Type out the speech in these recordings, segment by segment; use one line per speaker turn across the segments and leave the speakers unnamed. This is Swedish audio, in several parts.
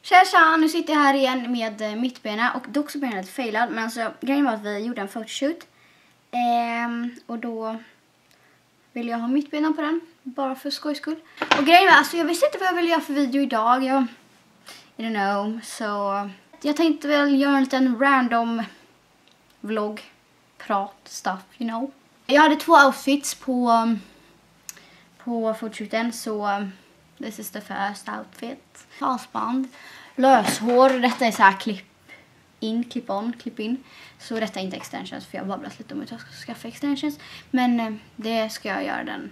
Tja, nu sitter jag här igen med mittbena och dock så blev jag lite failad. Men så grejen var att vi gjorde en photoshoot. Och då ville jag ha mittbena på den, bara för skojs skull. Och grejen var, alltså jag visste inte vad jag ville göra för video idag. I don't know, så jag tänkte väl göra en liten random vlogg, prat, stuff, you know. Jag hade 2 outfits på photoshooten, så this is the first outfit. Halsband, löshår, detta är så här clip in. Så detta är inte extensions, för jag har babblat lite om att jag ska skaffa extensions. Men det ska jag göra den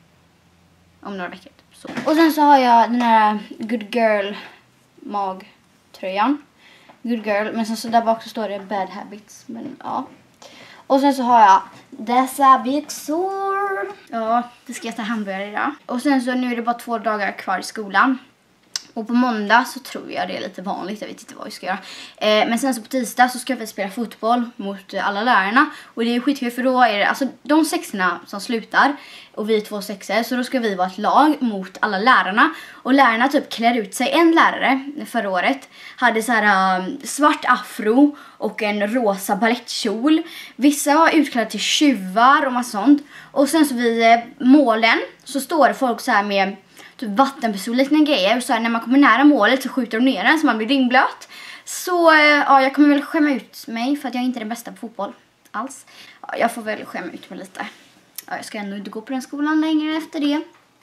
om några veckor. Så. Och sen så har jag den här Good Girl magtröjan. Good Girl, men sen så där bak så står det Bad Habits. Men ja. Och sen så har jag dessa byxor. Ja, det ska jag ta hamburgare idag. Och sen så nu är det bara 2 dagar kvar i skolan. Och på måndag så tror jag det är lite vanligt, jag vet inte vad vi ska göra. Men sen så på tisdag så ska vi spela fotboll mot alla lärarna. Och det är ju skitkul, för då är det alltså de 6:orna som slutar och vi är 2 6:or. Så då ska vi vara ett lag mot alla lärarna. Och lärarna typ klär ut sig. En lärare förra året hade så här svart afro och en rosa ballettkjol. Vissa var utklädda till tjuvar och massa sånt. Och sen så vid målen så står det folk så här med typ vattenpistol-liknande grejer. Och så här, när man kommer nära målet så skjuter de ner den så man blir ringblöt. Så ja, jag kommer väl skämma ut mig för att jag inte är den bästa på fotboll alls. Ja, jag får väl skämma ut mig lite. Ja, jag ska ändå inte gå på den skolan längre efter det.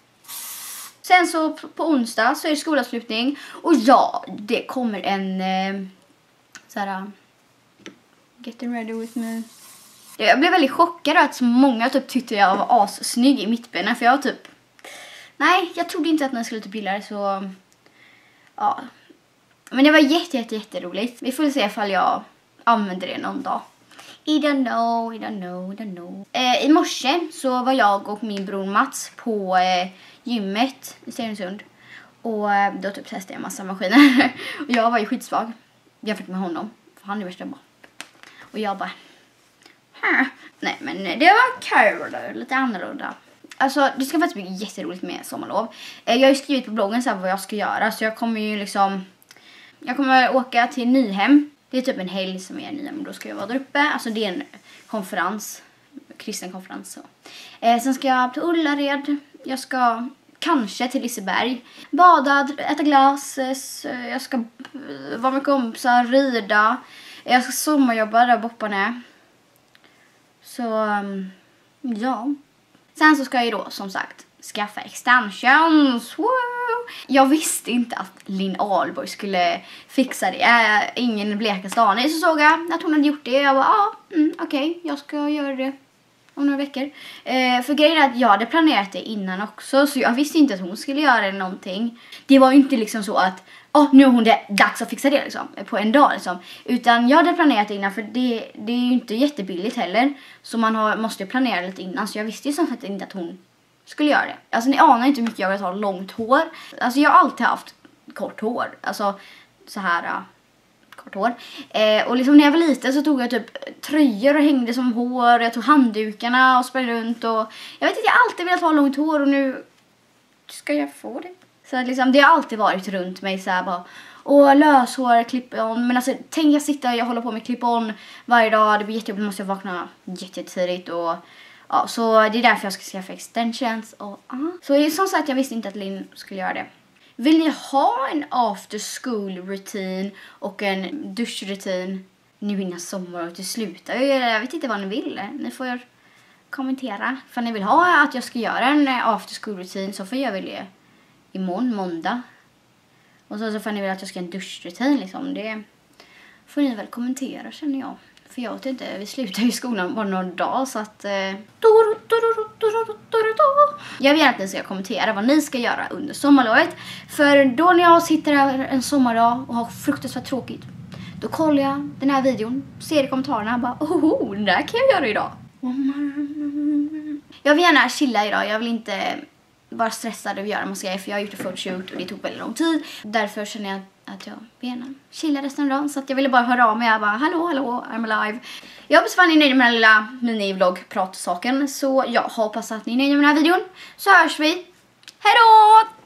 Sen så på onsdag så är det skolavslutning. Och ja, det kommer en så här getting ready with me. Jag blev väldigt chockad att så många typ tyckte jag var assnygg i mittbenen. För jag typ, nej, jag trodde inte att den skulle typ gilla det, så ja. Men det var jätteroligt. Vi får se ifall jag använder det någon dag. I don't know. I morse så var jag och min bror Mats på gymmet i Stenungsund. Och då typ testade jag en massa maskiner. Och jag var ju skitsvag jämfört med honom, för han är värsta bara. Och jag bara nej, men det var kul, lite annorlunda. Alltså det ska faktiskt bli jätteroligt med sommarlov. Jag har ju skrivit på bloggen så här vad jag ska göra. Så jag kommer ju liksom, jag kommer åka till Nyhem. Det är typ en helg som är Nyhem, och då ska jag vara där uppe. Alltså det är en konferens, kristen konferens så. Sen ska jag till Ullared. Jag ska kanske till Liseberg. Bada, äta glass. Jag ska vara med kompisar, rida. Jag ska sommarjobba där Boppan är. Så ja. Sen så ska jag ju då som sagt skaffa extensions. Wow. Jag visste inte att Linn Ahlborg skulle fixa det. Ingen blekaste aning. Så såg jag att hon hade gjort det. Jag bara, okej, jag ska göra det om några veckor. För grejen är att jag hade planerat det innan också. Så jag visste inte att hon skulle göra någonting. Det var ju inte liksom så att nu är hon dags att fixa det liksom, på en dag liksom. Utan jag hade planerat det innan, för det är ju inte jättebilligt heller. Så man måste ju planera lite innan. Så jag visste ju som sagt inte att hon skulle göra det. Alltså ni anar inte hur mycket jag vill ha långt hår. Alltså jag har alltid haft kort hår. Alltså så här kort hår. Och liksom när jag var liten så tog jag typ tröjor och hängde som hår. Jag tog handdukarna och sprang runt. Och jag vet inte, jag har alltid velat ha långt hår, och nu ska jag få det. Så liksom, det har alltid varit runt mig så här bara, löshår, clip-on. Men alltså, tänk jag håller på med clip-on varje dag. Det blir jättejobbigt, måste jag vakna jättetidigt. Och ja, så det är därför jag ska skaffa extensions. Så som sagt, jag visste inte att Linn skulle göra det. Vill ni ha en after school rutin och en duschrutin nu innan sommaren till slutar? Jag vet inte vad ni vill. Ni får kommentera. För ni vill ha att jag ska göra en after school rutin, så får jag väl det imorgon, måndag. Och så får ni väl att jag ska ha en duschrutin liksom. Det får ni väl kommentera, känner jag. För jag vet inte, vi slutar i skolan bara några dagar, så att jag vill att ni ska kommentera vad ni ska göra under sommarlovet. För då när jag sitter här en sommardag och har fruktansvärt tråkigt, då kollar jag den här videon, ser i kommentarerna och bara, det där kan jag göra idag. Jag vill gärna chilla idag, jag vill inte vara stressad över att göra massa grejer, för jag har gjort en photoshoot och det tog väldigt lång tid. Därför känner jag att jag vill gärna chilla resten av dagen. Så att jag ville bara höra av mig. Jag bara, hallå, I'm alive. Jag hoppas att ni är nöjda med den här lilla mini-vlogg-pratsaken. Så jag hoppas att ni är nöjda med den här videon. Så hörs vi. Hej då!